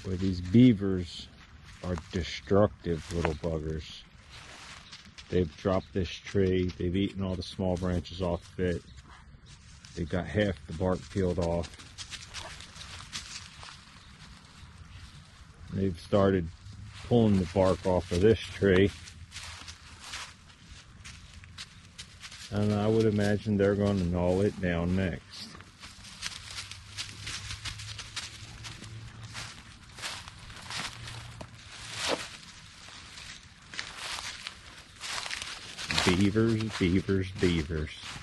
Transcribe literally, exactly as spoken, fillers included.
Where these beavers are destructive little buggers. They've dropped this tree. They've eaten all the small branches off of it. They've got half the bark peeled off. They've started pulling the bark off of this tree. And I would imagine they're going to gnaw it down next. Beavers, beavers, beavers.